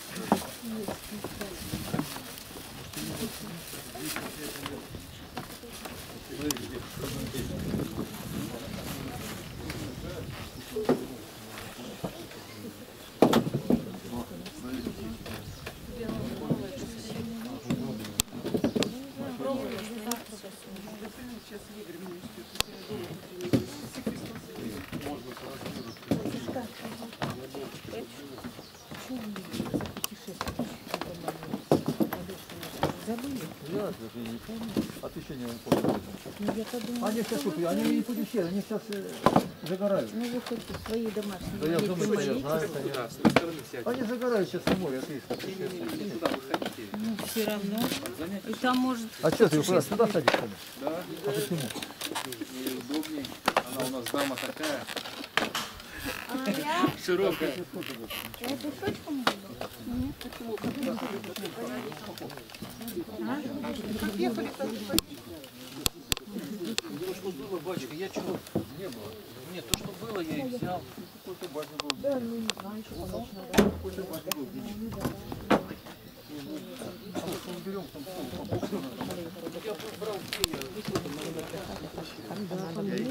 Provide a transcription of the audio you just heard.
Я даже не помню. А ты что не помнишь? Ну, я-то думала, Они сейчас, слушай, они не путешествуют, они сейчас загорают. ну вы хоть свои домашние. Да я в доме дети я имеете? знаю, конечно. Они загорают сейчас на море, а ты их Ну, все равно. И там может... А что, ты куда сюда садишься? Да. А почему? Удобней. Она у нас дама такая. А я... Широкая. Я пешочком буду? Нет, почему? То, что было, батюшка, я чего? Не было. Нет, то, что было, я и взял. Какой-то батюшка был. Да, ну не знаю, что конечно. Какой-то батюшка был. А вот мы берем там, я брал, где я?